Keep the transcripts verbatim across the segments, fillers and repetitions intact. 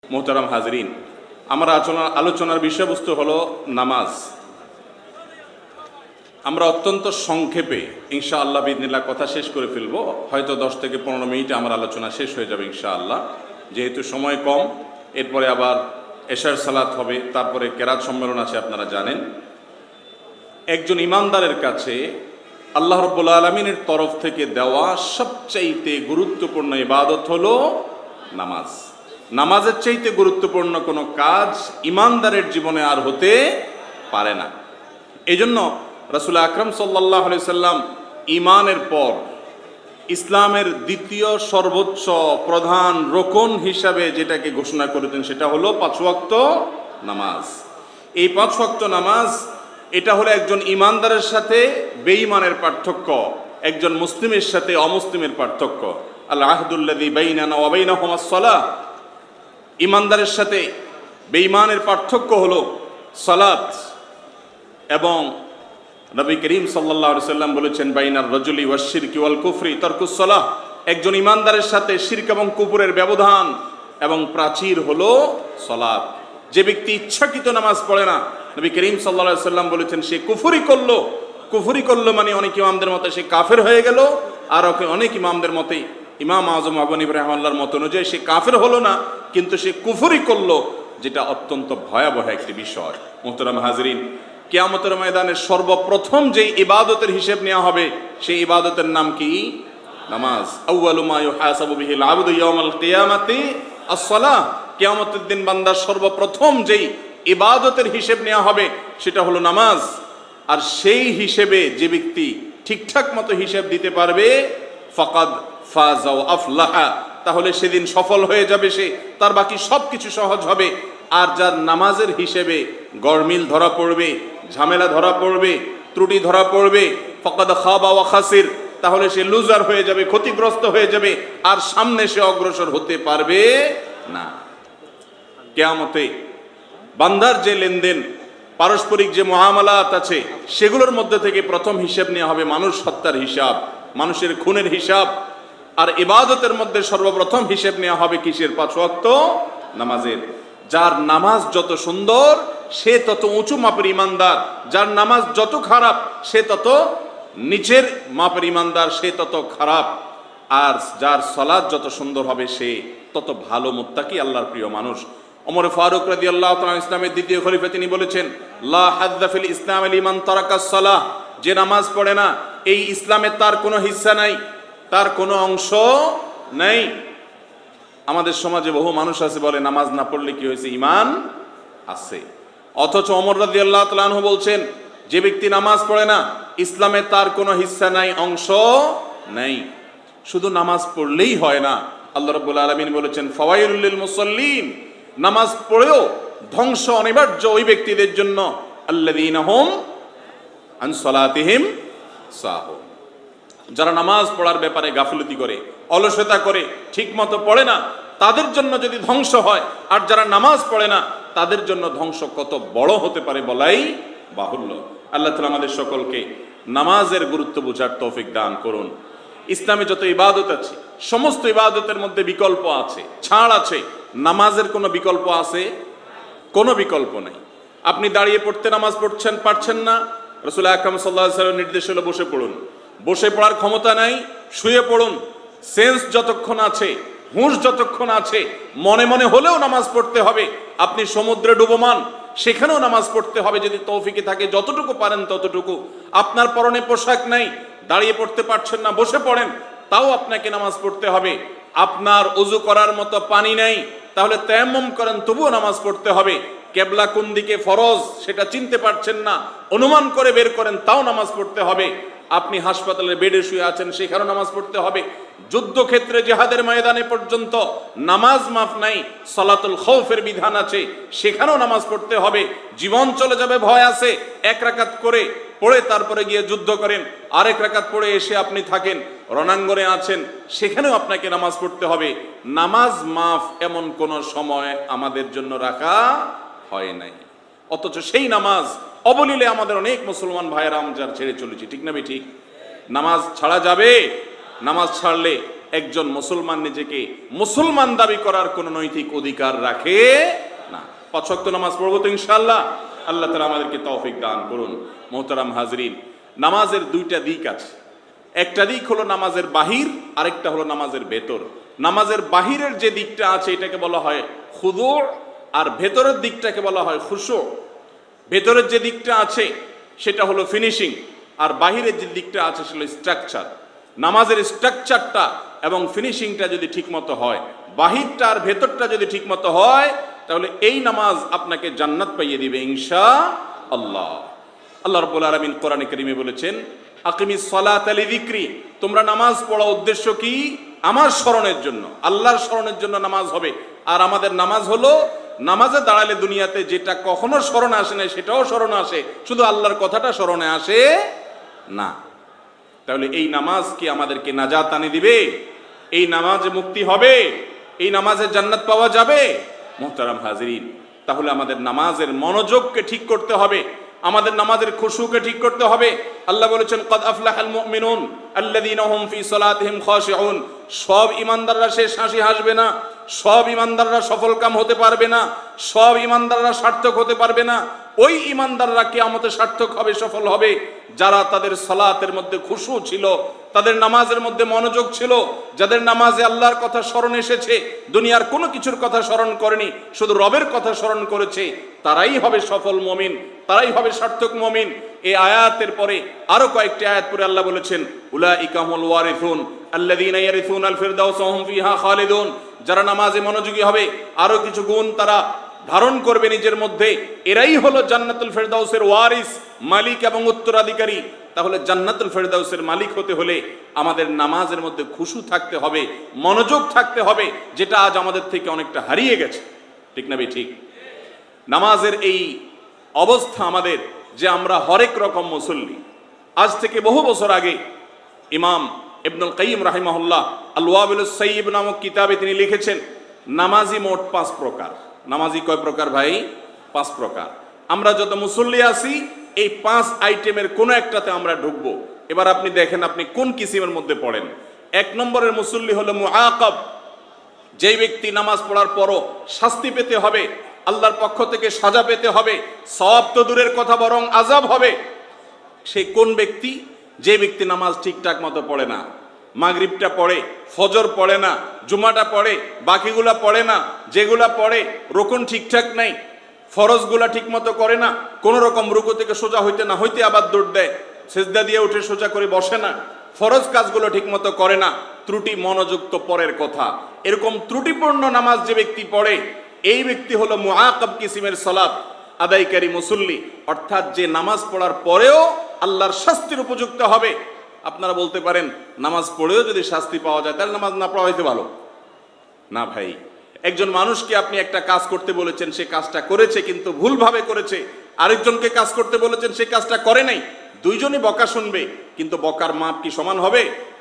মোহতারাম হাজরিন, আমার আলোচনার বিষয়বস্তু হলো নামাজ। আমরা অত্যন্ত সংক্ষেপে ইনশাআল্লাহ বিদিনিল্লাহ কথা শেষ করে ফেলবো। হয়তো দশ থেকে পনেরো মিনিটে আমার আলোচনা শেষ হয়ে যাবে ইনশাআল্লাহ, যেহেতু সময় কম। এরপরে আবার এশার সালাত হবে, তারপরে কেরাত সম্মেলন আছে, আপনারা জানেন। একজন ইমানদারের কাছে আল্লাহ রাব্বুল আলামিনের তরফ থেকে দেওয়া সবচাইতে গুরুত্বপূর্ণ ইবাদত হলো নামাজ। নামাজের চাইতে গুরুত্বপূর্ণ কোনো কাজ ইমানদারের জীবনে আর হতে পারে না। এই জন্য রাসূল আকরাম সাল্লাল্লাহু আলাইহি সাল্লাম ইমানের পর ইসলামের দ্বিতীয় সর্বোচ্চ প্রধান রোকন হিসাবে যেটাকে ঘোষণা করেছেন সেটা হলো পাঁচ ওয়াক্ত নামাজ। এই পাঁচ ওয়াক্ত নামাজ, এটা হলো একজন ইমানদারের সাথে বেঈমানের পার্থক্য, একজন মুসলিমের সাথে অমুসলিমের পার্থক্য। আল আহদুল্লাযী বাইনানা ওয়া বাইনাহুমাস সালাহ, ইমানদারের সাথে বেঈমানের পার্থক্য হলো সালাত। এবং নবী করিম সাল্লাল্লাহু আলাইহি সাল্লাম বলেছেন, বাইনার রাজুলি ওয়াশ শিরকি ওয়াল কুফরি তারকুস সালাহ, একজন ইমানদারের সাথে শিরক এবং কুফরের ব্যবধান এবং প্রাচীর হলো সালাত। যে ব্যক্তি ইচ্ছাকৃত নামাজ পড়ে না, নবী করিম সাল্লাল্লাহু আলাইহি সাল্লাম বলেছেন সে কুফরি করলো। কুফরি করলো মানে অনেক ইমামদের মতে সে কাফের হয়ে গেল, আর অনেক ইমামদের মতে ইমাম আজম আবু হানিফা রাহিমাহুল্লাহর মত অনুযায়ী সে কাফের হলো না, কিন্তু সে কুফরি করলো, যেটা অত্যন্ত ভয়াবহ একটি বিষয়। মুহতারাম হাজরিন, কিয়ামতের ময়দানে সর্বপ্রথম যে ইবাদতের হিসেব নেওয়া হবে সেই ইবাদতের নাম কি? নামাজ। আউয়ালু মা ইউহাসাবু বিহিল আবদু ইয়াউমাল কিয়ামাতি আস-সালাহ। কিয়ামতের দিন বান্দার সর্বপ্রথম যেই ইবাদতের হিসেব নেওয়া হবে সেটা হলো নামাজ। আর সেই হিসেবে যে ব্যক্তি ঠিকঠাক মতো হিসেব দিতে পারবে, ফাকাদ ফাযা ওয়া আফলাহা, তাহলে সেদিন সফল হয়ে যাবে সে, তার বাকি সব কিছু সহজ হবে। আর যার নামাজের হিসেবে গরমিল ধরা পড়বে, ঝামেলা ধরা পড়বে, ত্রুটি ধরা পড়বে, ফাকাদ খাবা ওয়া খাসির, তাহলে সে লুজার হয়ে যাবে, ক্ষতিগ্রস্ত হয়ে যাবে, আর সামনে সে অগ্রসর হতে পারবে না। কিয়ামতে বান্দার যে লেনদেন, পারস্পরিক যে মুআমালাত আছে, সেগুলোর মধ্যে থেকে প্রথম হিসাব নেওয়া হবে মানুষ হত্যার হিসাব, মানুষের খুনের হিসাব। আর ইবাদতের মধ্যে সর্বপ্রথম হিসাব নেওয়া হবে কিসের? পাঁচ ওয়াক্ত নামাজের। যার নামাজ যত সুন্দর সে তত উঁচু মাপের ইমানদার, যার নামাজ যত খারাপ সে তত নিচের মাপের ইমানদার, সে তত খারাপ। আর যার সালাত যত সুন্দর হবে সে তত ভালো মুত্তাকি, আল্লাহর প্রিয় মানুষ। ওমর ফারুক রাদিয়াল্লাহু তাআলা ইসলামের দ্বিতীয় খলিফা, তিনি বলেছেন, লা হাদ্দা ফিল ইসলাম লিমান তারাকাস সালাহ, যে নামাজ পড়ে না এই ইসলামে তার কোনো হিস্সা নাই, তার কোনো অংশ নেই। আমাদের সমাজে বহু মানুষ আছে বলে নামাজ না পড়লে কি হয়েছে, ঈমান আছে। অথচ ওমর রাদিয়াল্লাহু তাআলা আনহু বলছেন, যে ব্যক্তি নামাজ পড়ে না ইসলামে তার কোনো হিস্সা নাই, অংশ নেই। শুধু নামাজ পড়লেই হয় না, আল্লাহ রাব্বুল আলামিন বলেছেন, ফাওয়াইলুল লিল মুসাল্লিন, নামাজ পড়েও ধ্বংস অনিবার্য ওই ব্যক্তিদের জন্য, আল্লাযীনা হুম আন সালাতিহিম সাহুন, যারা নামাজ পড়ার ব্যাপারে গাফিলতি করে, অলসতা করে, ঠিক মতো পড়ে না, তাদের জন্য যদি ধ্বংস হয়, আর যারা নামাজ পড়ে না তাদের জন্য ধ্বংস কত বড় হতে পারে বলাই বাহুল্য। আল্লাহ তাআলা আমাদের সকলকে নামাজের গুরুত্ব বোঝার তৌফিক দান করুন। ইসলামে যত ইবাদত আছে সমস্ত ইবাদতের মধ্যে বিকল্প আছে, ছাড় আছে। নামাজের কোনো বিকল্প আছে? কোনো বিকল্প নেই। আপনি দাঁড়িয়ে পড়তে নামাজ পড়ছেন, পারছেন না, রাসূল আকরাম সাল্লাল্লাহু আলাইহি ওয়াসাল্লামের নির্দেশ হলো বসে পড়ুন। বসে পড়ার ক্ষমতা নাই, শুয়ে পড়ুন। সেন্স যতক্ষণ আছে, হুঁশ যতক্ষণ আছে, মনে মনে হলেও নামাজ পড়তে হবে। আপনি সমুদ্রে ডুবমান, সেখানেও নামাজ পড়তে হবে যদি তৌফিকে থাকে, যতটুকু পারেন ততটুকু। আপনার পরনে পোশাক নাই, দাঁড়িয়ে পড়তে পারছেন না, বসে পড়েন, তাও আপনাকে নামাজ পড়তে হবে। আপনার ওযু করার মতো পানি নাই, তাহলে তায়াম্মুম করেন, তবুও নামাজ পড়তে হবে। কেবলা কোন দিকে ফরজ সেটা চিনতে পারছেন না, অনুমান করে বের করেন, তাও নামাজ পড়তে হবে। আপনি হাসপাতালের বেডে শুয়ে আছেন, সেখানেও নামাজ পড়তে হবে। যুদ্ধক্ষেত্রে জিহাদের ময়দানে পর্যন্ত নামাজ মাফ নাই, সালাতুল খাউফের বিধান আছে, সেখানেও নামাজ পড়তে হবে। জীবন চলে যাবে ভয় আছে, এক রাকাত করে পড়ে তারপরে গিয়ে যুদ্ধ করেন, আরেক রাকাত পড়ে এসে আপনি থাকেন, রণাঙ্গনে আছেন, সেখানেও আপনাকে নামাজ পড়তে হবে। নামাজ মাফ এমন কোন সময় আমাদের জন্য রাখা হয় নাই, অথচ সেই নামাজ অবলীলে আমাদের অনেক মুসলমান ভাইয়েরা আমরা ছেড়ে চলেছি। ঠিক না ঠিক? নামাজ ছাড়া যাবে? নামাজ ছাড়লে একজন মুসলমান নিজেকে মুসলমান দাবি করার কোনো নৈতিক অধিকার রাখে না। পাঁচ ওয়াক্ত নামাজ পড়বো তো ইনশাআল্লাহ। আল্লাহ তাআলা আমাদেরকে তৌফিক দান করুন। মোহতারাম হাজরিন, নামাজের দুইটা দিক আছে। একটা দিক হলো নামাজের বাহির, আরেকটা হলো নামাজের ভেতর। নামাজের বাহিরের যে দিকটা আছে এটাকে বলা হয় খুদু, আর ভেতরের দিকটাকে বলা হয় খুশু। ভেতরের যে দিকটা আছে সেটা হলো ফিনিশিং, আর বাহিরের যে দিকটা আছে সেটা হলো স্ট্রাকচার। নামাজের স্ট্রাকচারটা এবং ফিনিশিংটা যদি ঠিকমতো হয়, বাহিরটা আর ভেতরটা যদি ঠিকমতো হয়, তাহলে এই নামাজ আপনাকে জান্নাত পাইয়ে দিবে ইনশাআল্লাহ। আল্লাহ রাব্বুল আলামিন কোরআনে কারীমে বলেছেন, আকিমিস সালাতা লিযিকরি, তোমরা নামাজ পড়া উদ্দেশ্য কি? আমার স্মরণের জন্য, আল্লাহর স্মরণের জন্য নামাজ হবে। আর আমাদের নামাজ হলো, নামাজে দাঁড়ালে দুনিয়াতে যেটা কখনো স্মরণে আসে না সেটাও স্মরণে আসে, শুধু আল্লাহর কথাটা স্মরণে আসে না। তাহলে এই নামাজ কি আমাদেরকে নাজাত আনি দিবে? এই নামাজে মুক্তি হবে? এই নামাজে জান্নাত পাওয়া যাবে? মুহতারাম হাজিরিন, তাহলে আমাদের নামাজের মনোযোগকে ঠিক করতে হবে, আমাদের নামাজের খুশুকে ঠিক করতে হবে। আল্লাহ বলেছেন, ক্বাদ আফলাহাল মুমিনুন আল্লাযীনা হুম ফি সালাতিহিম খাশিউন। সব ঈমানদাররা শেষ হাসি হাসবে না, সব ঈমানদাররা সফলকাম হতে পারবে না, সব ঈমানদাররা সার্থক হতে পারবে না। ওই ঈমানদাররা কিয়ামতে সার্থক হবে, সফল হবে, যারা তাদের সালাতের মধ্যে খুশু ছিল, তাদের নামাজের মধ্যে মনোযোগ ছিল, যাদের নামাজে আল্লাহর কথা স্মরণ এসেছে, দুনিয়ার কোনো কিছুর কথা স্মরণ করেনি, শুধু রবের কথা স্মরণ করেছে, তারাই হবে সফল মুমিন, তারাই হবে সার্থক মুমিন। এই আয়াতের পরে আরো কয়েকটি আয়াত পরে আল্লাহ বলেছেন, উলাইকা হুমুল ওয়ারিসুন আল্লাযীনা ইয়ারিসুনাল ফিরদাউস ওয়া হুম ফিহা খালিদুন। যারা নামাজে মনোযোগী হবে, আরো কিছু গুণ তারা ধারণ করবে নিজের মধ্যে, এরাই হলো জান্নাতুল ফেরদাউসের ওয়ারিস, মালিক এবং উত্তরাধিকারী। তাহলে জান্নাতুল ফেরদাউসের মালিক হতে হলে আমাদের নামাজের মধ্যে খুশু থাকতে হবে, মনোযোগ থাকতে হবে, যেটা আজ আমাদের থেকে অনেকটা হারিয়ে গেছে। ঠিক না ভাই? ঠিক। নামাজের এই অবস্থা আমাদের, যে আমরা হরেক রকম মুসল্লি। আজ থেকে বহু বছর আগে ইমাম ইবনুল কাইয়িম রাহিমাহুল্লাহ আল ওয়াবিলুস সাইয়্যিব নামক কিতাবে তিনি লিখেছেন, নামাজি মোট পাঁচ প্রকার। নামাজি কয় প্রকার ভাই? পাঁচ প্রকার। আমরা যত মুসল্লি আছি, এই পাঁচ আইটেমের কোন একটাতে আমরা ঢুকবো। এবার আপনি দেখেন আপনি কোন কিসিমের মধ্যে পড়েন। এক নম্বরের মুসল্লি হলো মুআকাব, যেই ব্যক্তি নামাজ পড়ার পরও শাস্তি পেতে হবে, আল্লাহর পক্ষ থেকে সাজা পেতে হবে, সওয়াব তো দূরের কথা বরং আযাব হবে। সে কোন ব্যক্তি? যে ব্যক্তি নামাজ ঠিকঠাক মতো পড়ে না, মাগরিবটা পড়ে, ফজর পড়ে না, জুমাটা পড়ে, বাকিগুলা পড়ে না, যেগুলা পড়ে রুকুন ঠিকঠাক নাই, ফরজগুলা ঠিক মতো করে না, কোন রকম রুকু থেকে সোজা হইতে না হইতে আবার দৌড় দেয়, সেজদা দিয়ে উঠে সোজা করে বসে না, ফরজ কাজগুলো ঠিক মতো করে না, ত্রুটি মনোযুক্ত পরের কথা। এরকম ত্রুটিপূর্ণ নামাজ যে ব্যক্তি পড়ে, এই ব্যক্তি হলো মুআকাব কিসিমের সালাত আদায়কারী মুসল্লি। অর্থাৎ যে নামাজ পড়ার পরেও আল্লাহর শাস্তির উপযুক্ত হবে। আপনারা বলতে পারেন, নামাজ পড়েও যদি শাস্তি পাওয়া যায় তাহলে নামাজ না পড়া হইতে ভালো না। ভাই, একজন মানুষকে আপনি একটা কাজ করতে বলেছেন, সে কাজটা করেছে কিন্তু ভুলভাবে করেছে, আরেকজনকে কাজ করতে বলেছেন, সে কাজটা করে নাই, দুইজনই বকা শুনবে, কিন্তু বকার মাপ কি সমান হবে?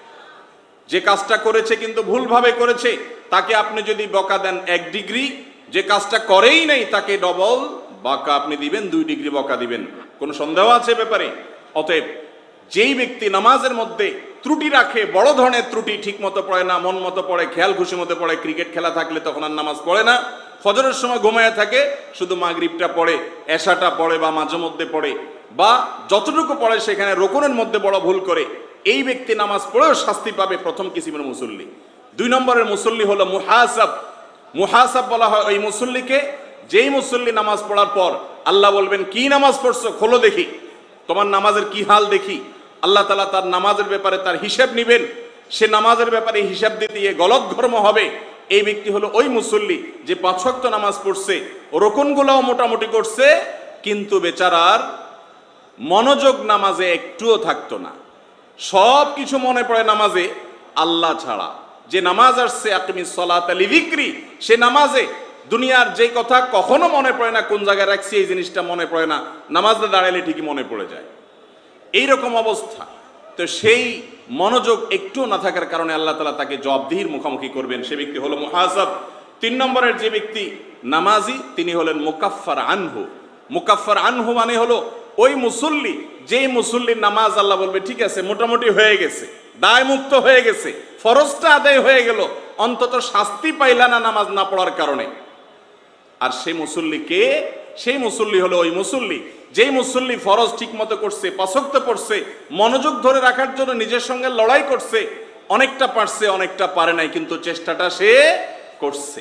যে কাজটা করেছে কিন্তু ভুলভাবে করেছে, তাকে আপনি যদি বকা দেন এক ডিগ্রি, যে কাজটা করেই নাই তাকে ডবল বকা আপনি দিবেন, দুই ডিগ্রি বকা দিবেন। কোনো সন্দেহ আছে ব্যাপারে? অতএব যেই ব্যক্তি নামাজের মধ্যে ত্রুটি রাখে, বড় ধরনের ত্রুটি, ঠিক মতো পড়ে না, মন মতো পড়ে, খেয়াল খুশি মতো পড়ে, ক্রিকেট খেলা থাকলে তখন আর নামাজ পড়ে না, ফজরের সময় ঘুমায় থাকে, শুধু মাগরিবটা পড়ে, এশাটা পড়ে বা মাঝে মধ্যে পড়ে, বা যতটুকু পড়ে সেখানে রুকুনের মধ্যে বড় ভুল করে, এই ব্যক্তি নামাজ পড়েও শাস্তি পাবে, প্রথম কিসিমের মুসল্লি। দুই নম্বরের মুসল্লি হলো মুহাসাব। মুহাসাব বলা হয় ওই মুসল্লিকে, যেই মুসল্লি নামাজ পড়ার পর আল্লাহ বলবেন, কি নামাজ পড়ছো, খোলো দেখি, তোমার নামাজের কি হাল দেখি। আল্লাহ তাআলা তার নামাজের ব্যাপারে তার হিসাব নিবেন। সে নামাজের ব্যাপারে হিসাব দিতে গিয়ে গলতঘর্ম হবে। এই ব্যক্তি হলো ওই মুসল্লি যে পাঁচ ওয়াক্ত নামাজ পড়ছে, রুকুনগুলোও মোটামুটি করছে, কিন্তু বেচারার মনোযোগ নামাজে একটুও থাকতো না, সব কিছু মনে পড়ে নামাজে আল্লাহ ছাড়া। যে নামাজ আসছে আকিমিস সালাতা লিযিকরি, সে নামাজে দুনিয়ার যে কথা কখনো মনে পড়ে না, কোন জায়গায় রাখছি এই জিনিসটা মনে পড়ে না, নামাজে দাঁড়ালে ঠিকই মনে পড়ে যায়। এইরকম অবস্থা। তো সেই মনোযোগ একটু না থাকার কারণে আল্লাহ তাআলা তাকে জবাবদিহির মুখোমুখি করবেন। সে ব্যক্তি হলো মুহাসাব। তিন নম্বরের যে ব্যক্তি নামাজি, তিনি হলেন মুকাফফার আনহু। মুকাফফার আনহু মানে হলো ওই মুসল্লি, যেই মুসল্লির নামাজ আল্লাহ বলবে ঠিক আছে, মোটামুটি হয়ে গেছে, দায় মুক্ত হয়ে গেছে, ফরজটা আদায় হয়ে গেল, অন্তত শাস্তি পাইলা না নামাজ না পড়ার কারণে। আর সেই মুসল্লি কে? সেই মুসল্লি হলো ওই মুসল্লি যেই মুসল্লি ফরজ ঠিক মতো করছে, পাঁচ ওয়াক্ত পড়ছে, মনোযোগ ধরে রাখার জন্য নিজের সঙ্গে লড়াই করছে, অনেকটা পারছে অনেকটা পারে নাই, কিন্তু চেষ্টাটা সে করছে।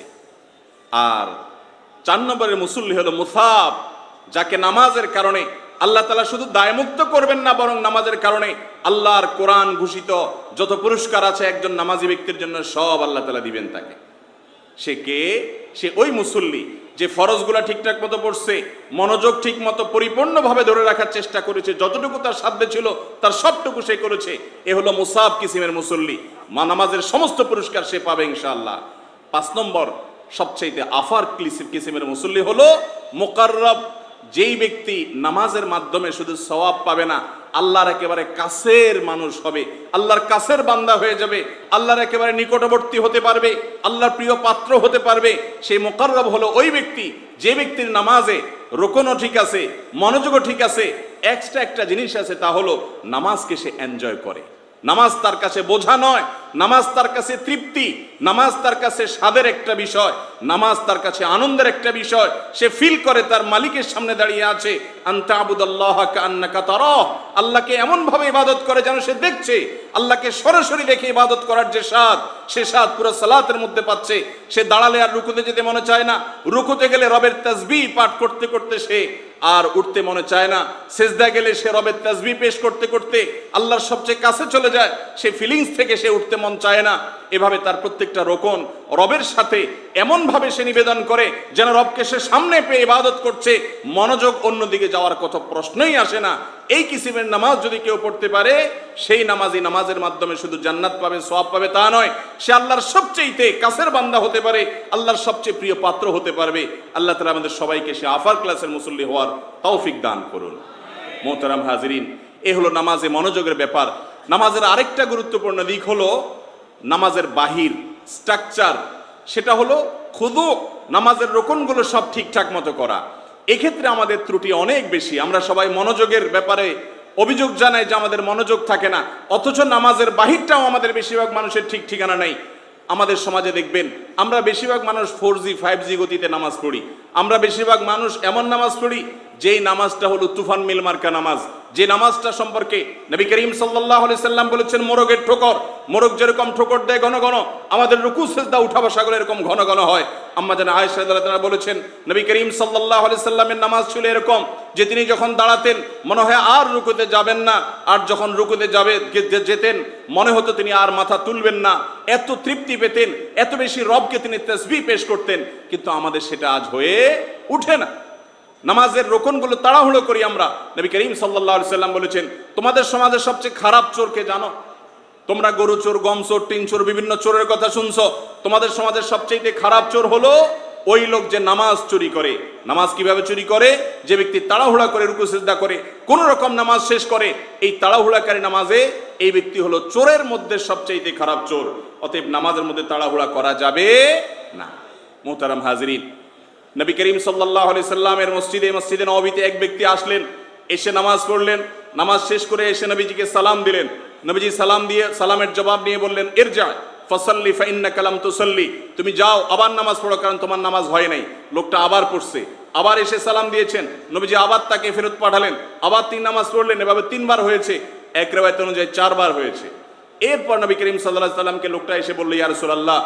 আর চার নম্বরের মুসল্লি হলো মুসাব, যাকে নামাজের কারণে আল্লাহ তাআলা শুধু দায়মুক্ত করবেন না, বরং নামাজের কারণে আল্লাহর কোরআন ঘোষিত যত পুরস্কার আছে একজন নামাজি ব্যক্তির জন্য সব আল্লাহ তাআলা দিবেন তাকে। সে কে? সে ওই মুসল্লি যে ফরজগুলা ঠিকঠাক মতো পড়ছে, মনোযোগ ঠিক মতো পরিপূর্ণভাবে ধরে রাখার চেষ্টা করেছে, যতটুকু তার সাধ্যে ছিল তার সবটুকু সে করেছে। এ হলো মুসাব কিসিমের মুসল্লি, মা নামাজের সমস্ত পুরস্কার সে পাবে ইনশাআল্লাহ। পাঁচ নম্বর সবচেয়ে আফার কিসিমের মুসল্লি হলো মুকাররব, যেই ব্যক্তি নামাজের মাধ্যমে শুধু সওয়াব পাবে না, আল্লাহর একেবারে কাছের মানুষ হবে, আল্লাহর কাছের বান্দা হয়ে যাবে, আল্লাহর একেবারে নিকটবর্তী হতে পারবে, আল্লাহর প্রিয় পাত্র হতে পারবে। সেই মুকাররব হলো ওই ব্যক্তি যে ব্যক্তির নামাজে রুকুনও ঠিক আছে, মনোযোগও ঠিক আছে, এক্সট্রা একটা জিনিস আছে, তা হলো নামাজকে সে এনজয় করে। নামাজ তার কাছে বোঝা নয়, নামাজ তার কাছে তৃপ্তি, নামাজ তার কাছে স্বাদের একটা বিষয়, নামাজ তার কাছে আনন্দের একটা বিষয়। সে ফিল করে তার মালিকের সামনে দাঁড়িয়ে আছে, আনতা আবুদাল্লাহ কান্নাকা তারাহ, আল্লাহকে এমন ভাবে ইবাদত করে যেন সে দেখছে। আল্লাহকে সরাসরি দেখে ইবাদত করার যে স্বাদ, সে স্বাদ পুরো সালাতের মধ্যে পাচ্ছে। সে দাঁড়ালে আর রুকুতে যেতে মনে চায় না, রুকুতে গেলে রবের তাসবিহ পাঠ করতে করতে সে আর উঠতে মনে চায় না, সেজদা গেলে সে রবের তাসবিহ পেশ করতে করতে আল্লাহর সবচেয়ে কাছে চলে যায়, সে ফিলিংস থেকে সে উঠতে মন চায় না। এভাবে তার প্রত্যেকটা রোকন রবের সাথে এমন ভাবে সে নিবেদন করে যেন রবকে সে সামনে পেয়ে ইবাদত করছে, মনোযোগ অন্যদিকে যাওয়ার কথা প্রশ্নই আসে না। এই কিসিমের নামাজ যদি কেউ পড়তে পারে, সেই নামাজি নামাজের মাধ্যমে শুধু জান্নাত পাবে, সওয়াব পাবে তা নয়, সে আল্লাহর সবচেয়ে কাছের বান্দা হতে পারে, আল্লাহর সবচেয়ে প্রিয় পাত্র হতে পারবে। আল্লাহ তাআলা আমাদের সবাইকে সে আফার ক্লাসের মুসল্লি হওয়ার তৌফিক দান করুন। মোহতারাম হাজিরিন, এ হলো নামাজে মনোযোগের ব্যাপার। নামাজের আরেকটা গুরুত্বপূর্ণ দিক হলো নামাজের বাহির স্ট্রাকচার, সেটা হলো খুদু, নামাজের রোকনগুলো সব ঠিকঠাক মতো করা। এক্ষেত্রে আমাদের ত্রুটি অনেক বেশি। আমরা সবাই মনোযোগের ব্যাপারে অভিযোগ জানাই যে আমাদের মনোযোগ থাকে না, অথচ নামাজের বাহিরটাও আমাদের বেশিরভাগ মানুষের ঠিক ঠিকানা নেই। আমাদের সমাজে দেখবেন আমরা বেশিরভাগ মানুষ ফোর জি ফাইভ জি গতিতে নামাজ পড়ি। আমরা বেশিরভাগ মানুষ এমন নামাজ পড়ি যেই নামাজটা হলো তুফান মিল মার্কা নামাজ, যে নামাজটা সম্পর্কে নবী করিম সাল্লাল্লাহু আলাইহি সাল্লাম বলেছেন মোরগের ঠোকর, মোরগ যেরকম ঠোকর দেয় ঘন ঘন, আমাদের রুকু সিজদা উঠা বসা গুলো এরকম ঘন ঘন হয়। আম্মা জান আয়েশা রাদিয়াল্লাহু তাআলা বলেছেন নবী করিম সাল্লাল্লাহু আলাইহি সাল্লামের নামাজ ছিল এরকম যে তিনি যখন দাঁড়াতেন মনে হয় আর রুকুতে যাবেন না, আর যখন রুকুতে যাবে যেতেন মনে হতো তিনি আর মাথা তুলবেন না। এত তৃপ্তি পেতেন, এত বেশি রবকে তিনি তাসবিহ পেশ করতেন। কিন্তু আমাদের সেটা আজ হয়ে উঠে না। নামাজের রোকনগুলো তাড়াহুড়ো করি আমরা। নবী করিম সাল্লাল্লাহু আলাইহি সাল্লাম বলেছেন তোমাদের সমাজের সবচেয়ে খারাপ চোর কে জানো? তোমরা গরু চোর, গম চোর, টিন চোর, বিভিন্ন চোরের কথা শুনছো। তোমাদের সমাজের সবচেয়ে খারাপ চোর হলো ওই লোক যে নামাজ চুরি করে। নামাজ কিভাবে চুরি করে? যে ব্যক্তি তাড়াহুড়া করে রুকু সিজদা করে, কোন রকম নামাজ শেষ করে, এই তাড়াহুড়াকারী নামাজে এই ব্যক্তি হলো চোরের মধ্যে সবচেয়ে খারাপ চোর। অতএব নামাজের মধ্যে তাড়াহুড়া করা যাবে না। মুহতারাম হাজিরিন, নবী করিম সাল্লাল্লাহু আলাইহি সাল্লামের মসজিদে মসজিদে নববীতে এক ব্যক্তি আসলেন, এসে নামাজ পড়লেন। নামাজ শেষ করে এসে নবীজিকে সালাম দিলেন। নবীজি সালাম দিয়ে সালামের জবাব নিয়ে বললেন ইরজা ফাসাল্লি ফাইন্নাকা লাম তুসাল্লি, তুমি যাও আবার নামাজ পড়ো কারণ তোমার নামাজ হয় নাই। লোকটা আবার পড়ছে, আবার এসে সালাম দিয়েছেন, নবীজি আবার তাকে ফেরত পাঠালেন, আবার তিন নামাজ পড়লেন। এভাবে তিনবার হয়েছে, এক রিওয়ায়াত অনুযায়ী চারবার হয়েছে। এরপর নবী করিম সাল্লাল্লাহু আলাইহি সাল্লামকে লোকটা এসে বলল ইয়া রাসূলুল্লাহ,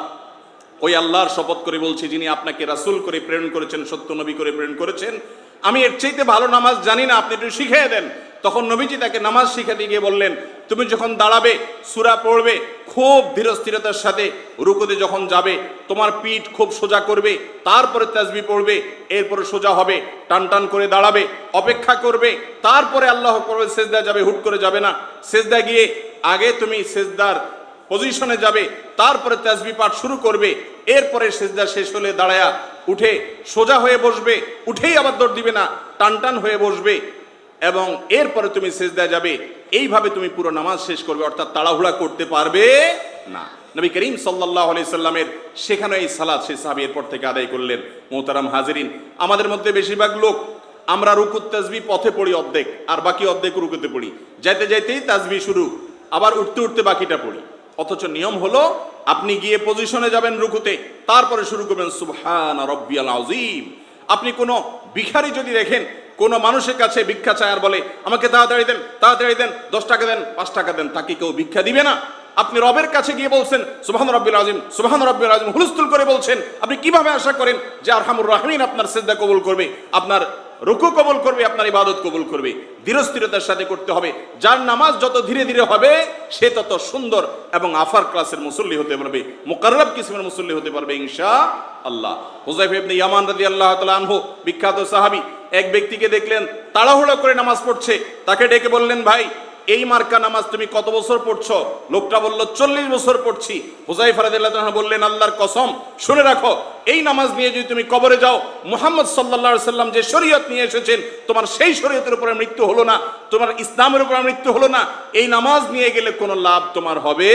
ওই আল্লাহর শপথ করে বলছি যিনি আপনাকে রাসূল করে প্রেরণ করেছেন, সত্য নবী করে প্রেরণ করেছেন, আমি এর চাইতে ভালো নামাজ জানি না, আপনি একটু শিখিয়ে দেন। তখন নবীজি তাকে নামাজ শিখাতে গিয়ে বললেন তুমি যখন দাঁড়াবে সূরা পড়বে খুব ধীরস্থিরতার সাথে, রুকুতে যখন যাবে তোমার পিঠ খুব সোজা করবে, তারপরে তাসবিহ পড়বে, এরপরে সোজা হবে, টান টান করে দাঁড়াবে, অপেক্ষা করবে, তারপরে আল্লাহ করবে, সেজদা যাবে, হুট করে যাবে না। সেজদা গিয়ে আগে তুমি সেজদার পজিশনে যাবে, তারপরে তাসবিহ পাঠ শুরু করবে, এরপরে সেজদা শেষ হলে দাঁড়ায়া উঠে সোজা হয়ে বসবে, উঠেই আবার দৌড় দিবে না, টান টান হয়ে বসবে, এবং এরপরে তুমি সেজদা যাবে। এইভাবে তুমি পুরো নামাজ শেষ করবে, অর্থাৎ তাড়াহুড়া করতে পারবে না। নবী করিম সাল্লাল্লাহু আলাইহি সাল্লামের শেখানো এই সালাত সেই সাহাবী এরপর থেকে আদায় করলেন। মুহতারাম হাজিরিন, আমাদের মধ্যে বেশিরভাগ লোক আমরা রুকুত তাসবিহ পথে পড়ি অর্ধেক, আর বাকি অর্ধেক রুকুতে পড়ি। যাইতে যাইতেই তাসবিহ শুরু, আবার উঠতে উঠতে বাকিটা পড়ি। অথচ নিয়ম হলো আপনি গিয়ে পজিশনে যাবেন রুকুতে, তারপরে শুরু করবেন সুবহান রাব্বিয়াল আযীম। আপনি কোনো ভিখারি যদি দেখেন কোনো মানুষের কাছে ভিক্ষা চায় আর বলে আমাকে তাড়াতাড়ি দেন তাড়াতাড়ি দেন, দশ টাকা দেন, পাঁচ টাকা দেন, তাকে কেউ ভিক্ষা দিবে না। আপনি রবের কাছে গিয়ে বলছেন সুবহান রাব্বিল আযীম, সুবহান রাব্বিল আযীম হুলস্থুল করে বলছেন, আপনি কিভাবে আশা করেন যে আরহামুর রাহিমিন আপনার সিজদা কবুল করবে, আপনার রুকু কবুল করবে, আপনার ইবাদত কবুল করবে? ধীরস্থিরতার সাথে করতে হবে। যার নামাজ যত ধীরে ধীরে হবে সে তত সুন্দর এবং আফার ক্লাসের মুসল্লি হতে পারবে, মুকাররাব কিসমের মুসল্লি হতে পারবে ইনশাআল্লাহ। হুযায়ফা ইবনে ইয়ামান রাদিয়াল্লাহু তাআলা আনহু বিখ্যাত সাহাবী, এক ব্যক্তিকে দেখলেন তাড়াহুড়ো করে নামাজ পড়ছে, তাকে ডেকে বললেন ভাই এই মার্কা নামাজ তুমি কত বছর পড়ছো? লোকটা বলল চল্লিশ বছর পড়ছি। হুযায়ফা রাদিয়াল্লাহু আনহু বললেন আল্লাহর কসম শুনে রাখো, এই নামাজ নিয়ে যদি তুমি কবরে যাও, মুহাম্মদ সাল্লাল্লাহু আলাইহি সাল্লাম যে শরীয়ত নিয়ে এসেছেন তোমার সেই শরীয়তের উপরে মৃত্যু হলো না, তোমার ইসলামের উপরে মৃত্যু হলো না, এই নামাজ নিয়ে গেলে কোনো লাভ তোমার হবে।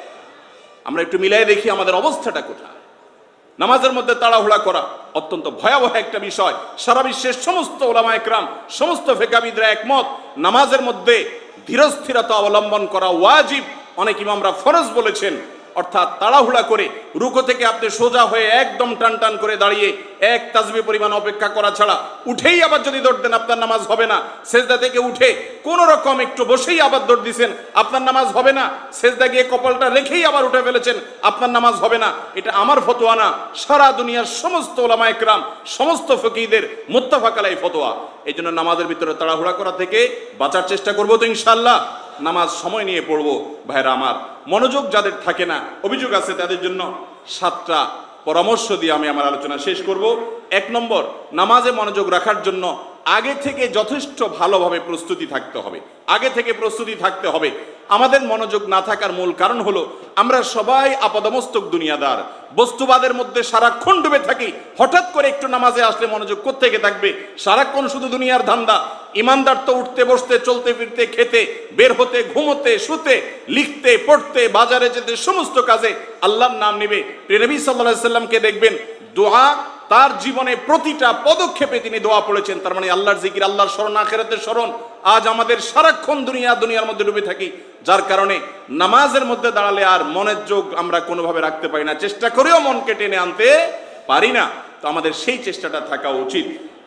আমরা একটু মিলাই দেখি আমাদের অবস্থাটা কোথায়। নামাজের মধ্যে তাড়াহুড়া করা অত্যন্ত ভয়াবহ একটা বিষয়। সারা বিশ্বের সমস্ত উলামা একরাম, সমস্ত ফিকহাবিদরা একমত, নামাজের মধ্যে ধীরস্থিরতা অবলম্বন করা ওয়াজিব। অনেক ইমামরা ফরজ বলেছেন। অর্থাৎ তাড়াহুড়া করে রুকু থেকে আপনি সোজা হয়ে একদম টান টান করে দাঁড়িয়ে এক তাসবিহ পরিমাণ অপেক্ষা করা ছাড়া উঠেই আবার যদি দৌড় দেন আপনার নামাজ হবে না। সেজদা থেকে উঠে কোন রকম একটু বসেই আবার দৌড় দিছেন, আপনার নামাজ হবে না। সেজদা গিয়ে কপালটা রেখেই আবার উঠে ফেলেছেন, আপনার নামাজ হবে না। এটা আমার ফতোয়া না, সারা দুনিয়ার সমস্ত উলামা একরাম, সমস্ত ফকিহদের মুত্তাফাক আলাইহি ফতোয়া। এই জন্য নামাজের ভিতরে তাড়াহুড়া করা থেকে বাঁচার চেষ্টা করবো তো ইনশাআল্লাহ। নামাজ সময় নিয়ে পড়বো। ভাইরা আমার, মনোযোগ যাদের থাকে না, অভিযোগ আছে তাদের জন্য সাতটা পরামর্শ দিয়ে আমি আমার আলোচনা শেষ করব। এক নম্বর, নামাজে মনোযোগ রাখার জন্য আগে থেকে যথেষ্ট ভালোভাবে প্রস্তুতি থাকতে হবে। আগে থেকে প্রস্তুতি থাকতে হবে। আমাদের মনোযোগ না থাকার মূল কারণ হলো আমরা সবাই আপাদমস্তক দুনিয়াদার, বস্তুবাদের মধ্যে সারাক্ষণ ডুবে থাকি। হঠাৎ করে একটু নামাজে আসলে মনোযোগ কোত্থেকে থাকবে? সারাক্ষণ শুধু দুনিয়ার ধান্দা। ইমানদার তো উঠতে বসতে, চলতে ফিরতে, খেতে, বের হতে, ঘুমোতে, শুতে, লিখতে, পড়তে, বাজারে যেতে, সমস্ত কাজে আল্লাহর নাম নেবে। নবী সাল্লাল্লাহু আলাইহি সাল্লামকে দেখবেন দোয়া তার জীবনে প্রতিটা পদক্ষেপে তিনি দোয়া পড়েছেন। তার মানে আল্লাহর জিকির, আল্লাহর স্মরণ, আখিরাতের স্মরণ। আজ আমাদের সারাক্ষণ দুনিয়া দুনিয়ার মধ্যে ডুবে থাকি, যার কারণে নামাজের মধ্যে দাঁড়ালে আর মনের যোগ আমরা কোনোভাবে রাখতে পারি না, চেষ্টা করেও মনকে টেনে আনতে পারি না। তো আমাদের সেই চেষ্টাটা থাকা উচিত।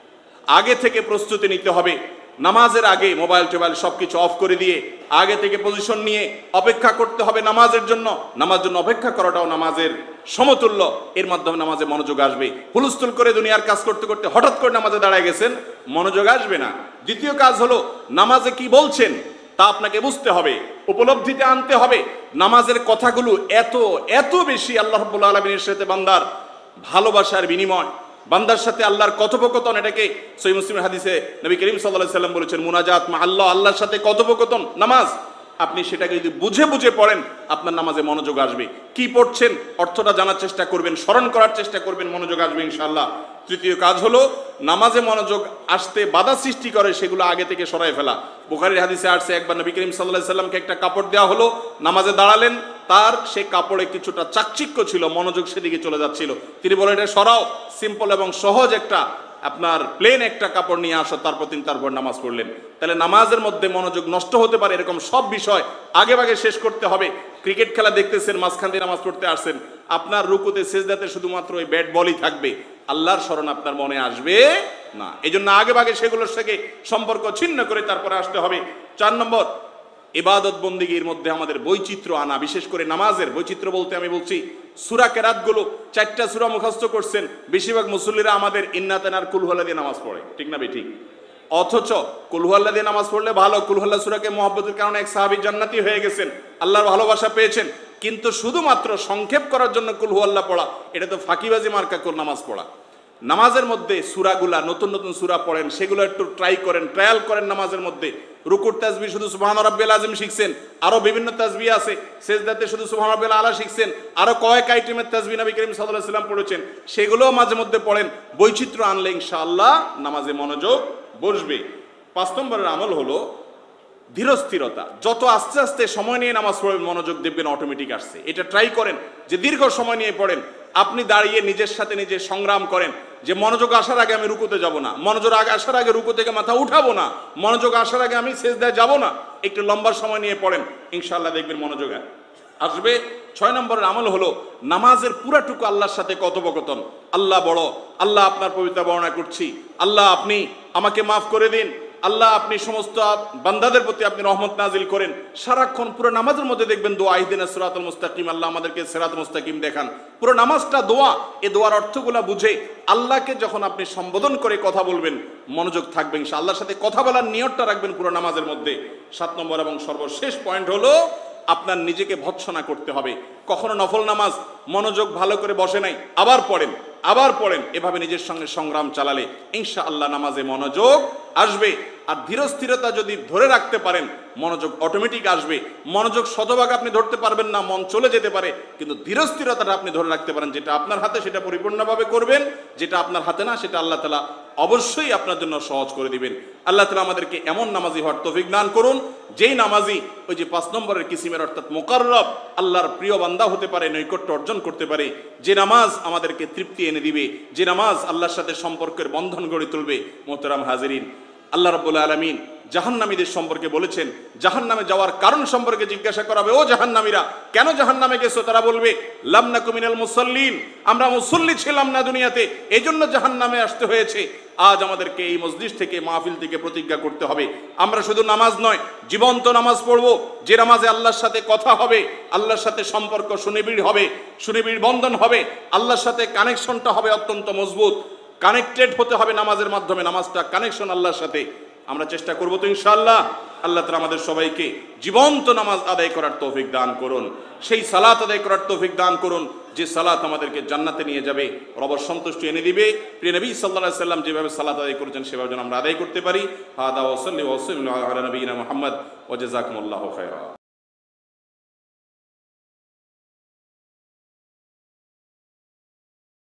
আগে থেকে প্রস্তুতি নিতে হবে। নামাজের আগে মোবাইল টোবাইল সবকিছু অফ করে দিয়ে আগে থেকে পজিশন নিয়ে অপেক্ষা করতে হবে নামাজের জন্য। নামাজের জন্য অপেক্ষা করাটাও নামাজের সমতুল্য। এর মাধ্যমে নামাজে মনোযোগ আসবে। হুলস্থুল করে দুনিয়ার কাজ করতে করতে হঠাৎ করে নামাজে দাঁড়ায় গেছেন, মনোযোগ আসবে না। দ্বিতীয় কাজ হলো নামাজে কি বলছেন তা আপনাকে বুঝতে হবে, উপলব্ধিতে আনতে হবে। নামাজের কথাগুলো এত এত বেশি আল্লাহ রাব্বুল আলামিনের সাথে বান্দার ভালোবাসার বিনিময়, বান্দার সাথে আল্লাহর কথোপকথন। এটাকে সহিহ মুসলিমের হাদিসে নবী করিম সাল্লাল্লাহু আলাইহি সাল্লাম বলেছেন মুনাজাত মা আল্লাহ, আল্লাহর সাথে কথোপকথন নামাজ। আপনি সেটাকে যদি বুঝে বুঝে পড়েন আপনার নামাজে মনোযোগ আসবে। কি পড়ছেন অর্থটা জানার চেষ্টা করবেন, স্মরণ করার চেষ্টা করবেন, মনোযোগ আসবে ইনশাআল্লাহ। তৃতীয় কাজ হলো নামাজে মনোযোগ আসতে বাধা সৃষ্টি করে সেগুলো আগে থেকে সরাই ফেলা। বুখারীর হাদিসে আসছে একবার নবী করিম সাল্লাল্লাহু আলাইহি সাল্লামকে একটা কাপড় দেওয়া হলো, নামাজে দাঁড়ালেন, তার সেই কাপড়ে কিছুটা চাকচিক্য ছিল, মনোযোগ সেদিকে চলে যাচ্ছিল। তিনি বলেন এটা সরাও, সিম্পল এবং সহজ একটা আপনার প্লেন একটা কাপড় নিয়ে আসো, তারপর তিনি তারপর নামাজ পড়লেন। তাহলে নামাজের মধ্যে মনোযোগ নষ্ট হতে পারে, এরকম সব বিষয় আগে ভাগে শেষ করতে হবে। ক্রিকেট খেলা দেখতেছেন, মাঝখান দিয়ে নামাজ পড়তে আসছেন, আপনার রুকুতে সেজদাতে শুধুমাত্র ওই ব্যাট বলই থাকবে, আল্লাহর স্মরণ আপনার মনে আসবে না। এই জন্য আগে ভাগে সেগুলোর সাথে সম্পর্ক ছিন্ন করে তারপরে আসতে হবে। চার নম্বর, ইবাদত বন্দিগির মধ্যে আমাদের বৈচিত্র্য আনা। বিশেষ করে নামাজের বৈচিত্র্য বলতে আমি বলছি সূরা কেরাতগুলো। চারটা সূরা মুখস্থ করছেন বেশিরভাগ মুসল্লিরা আমাদের ইন্নাতান আর কুল হুয়াল্লাহ দিয়ে নামাজ পড়ে, ঠিক না বেঠিক? অথচ কুল হুয়াল্লাহ দিয়ে নামাজ পড়লে ভালো। কুল হুয়াল্লাহ সূরাকে মহব্বতের কারণে এক সাহাবী জান্নাতি হয়ে গেছেন, আল্লাহর ভালোবাসা পেয়েছেন। কিন্তু শুধুমাত্র সংক্ষেপ করার জন্য কুল হুয়াল্লাহ পড়া, এটা তো ফাঁকিবাজি মার্কা কুল নামাজ পড়া। নামাজের মধ্যে সূরাগুলা নতুন নতুন সূরা পড়েন, সেগুলো একটু ট্রাই করেন, ট্রায়াল করেন। নামাজের মধ্যে রুকুর তাসবিহ শুধু সুবহান রাব্বিল আযীম শিখছেন, আরো বিভিন্ন তাসবিহ আছে। সেজদাতে শুধু সুবহান রাব্বিল আলা শিখছেন, আরো কয়েক আইটেমের তাসবিহ নবী করিম সাল্লাল্লাহু আলাইহি ওয়াসাল্লাম পড়েছেন, সেগুলোও মাঝে মধ্যে পড়েন। বৈচিত্র্য আনলে ইনশাআল্লাহ নামাজে মনোযোগ বসবে। পাঁচ নম্বরের আমল হলো ধীরস্থিরতা। যত আস্তে আস্তে সময় নিয়ে নামাজ পড়বেন মনোযোগ দেখবেন অটোমেটিক আসছে। এটা ট্রাই করেন যে দীর্ঘ সময় নিয়ে পড়েন। আপনি দাঁড়িয়ে নিজের সাথে নিজে সংগ্রাম করেন, যে মনোযোগ আসার আগে আমি রুকুতে যাব না, মনোযোগ আগে আসার আগে রুকু থেকে মাথা উঠাবো না, মনোযোগ আসার আগে আমি সেজদায় যাব না, একটু লম্বা সময় নিয়ে পড়েন, ইনশাআল্লাহ দেখবেন মনোযোগ আসবে। ছয় নম্বরের আমল হলো নামাজের পুরাটুকু আল্লাহর সাথে কথোপকথন। আল্লাহ বড়, আল্লাহ আপনার পবিত্র বর্ণনা করছি, আল্লাহ আপনি আমাকে মাফ করে দিন, আল্লাহ আপনি সমস্ত বান্দাদের প্রতি আপনি রহমত নাজিল করেন। সারাক্ষণ পুরো নামাজের মধ্যে দেখবেন দোয়া, ইহদিনাস সিরাতাল মুস্তাকিম, আল্লাহ আমাদেরকে সিরাতাল মুস্তাকিম দেখান। পুরো নামাজটা দোয়া। এই দোয়ার অর্থগুলো বুঝে আল্লাহকে যখন আপনি সম্বোধন করে কথা বলবেন, মনোযোগ থাকবে ইনশাআল্লাহ, আল্লাহর সাথে কথা বলার নিয়তটা রাখবেন পুরো নামাজের মধ্যে। সাত নম্বর এবং সর্বশেষ পয়েন্ট হলো আপনার নিজেকে ভৎসনা করতে হবে। কখনো নফল নামাজ মনোযোগ ভালো করে বসে নাই, আবার পড়েন আবার পড়েন, এভাবে নিজের সঙ্গে সংগ্রাম চালালে ইনশাআল্লাহ নামাজে মনোযোগ আসবে। আর ধীরস্থিরতা যদি ধরে রাখতে পারেন, মনোযোগ অটোমেটিক আসবে। মনোযোগ শতভাগ আপনি ধরতে পারবেন না, মন চলে যেতে পারে, কিন্তু ধীরস্থিরতাটা আপনি ধরে রাখতে পারেন। যেটা আপনার হাতে সেটা পরিপূর্ণভাবে করবেন, যেটা আপনার হাতে না সেটা আল্লাহ তাআলা অবশ্যই আপনার জন্য সহজ করে দিবেন। আল্লাহ তাআলা আমাদেরকে এমন নামাজি হওয়ার তৌফিক দান করুন, যেই নামাজি ওই যে পাঁচ নম্বরের কিসিমের অর্থাৎ মুকাররব, আল্লাহর প্রিয় বান্দা হতে পারে, নৈকট্য অর্জন করতে পারে, যে নামাজ আমাদেরকে তৃপ্তি এনে দিবে, যে নামাজ আল্লাহর সাথে সম্পর্কের বন্ধন গড়ে তুলবে। মোহতারাম হাজিরিন, আল্লাহ রাব্বুল আলামিন জাহান্নামীদের সম্পর্কে বলেছেন, জাহান্নামে যাওয়ার কারণ সম্পর্কে জিজ্ঞাসা করাবে, ও জাহান্নামীরা কেন জাহান্নামে গেছো? তারা বলবে লাম নাকু মিনাল মুসাল্লিন, আমরা মুসল্লি ছিলাম না দুনিয়াতে, এজন্য জাহান্নামে আসতে হয়েছে। আজ আমাদেরকে এই মজলিস থেকে, মাহফিল থেকে প্রতিজ্ঞা করতে হবে, আমরা শুধু নামাজ নয়, জীবন্ত নামাজ পড়বো, যে নামাজে আল্লাহর সাথে কথা হবে, আল্লাহর সাথে সম্পর্ক সুনিবিড় হবে, সুনিবিড় বন্ধন হবে, আল্লাহর সাথে কানেকশনটা হবে অত্যন্ত মজবুত, কানেক্টেড হতে হবে নামাজের মাধ্যমে, নামাজটা কানেকশন আল্লাহর সাথে। আমরা চেষ্টা করবো তো ইনশাআল্লাহ। আল্লাহ তাআলা আমাদের সবাইকে জীবন্ত নামাজ আদায় করার তৌফিক দান করুন, সেই সালাত আদায় করার তৌফিক দান করুন, যে সালাত আমাদেরকে জান্নাতে নিয়ে যাবে, রবের সন্তুষ্টি এনে দিবে। প্রিয় নবী সাল্লাল্লাহু আলাইহি সাল্লাম যেভাবে সালাত আদায় করেছেন সেভাবে যেন আমরা আদায় করতে পারি। হাদা ওয়া সাল্লি ওয়া সাল্লিম আলা নবিয়িনা মুহাম্মদ ওয়া জাযাকুমুল্লাহু খায়রা।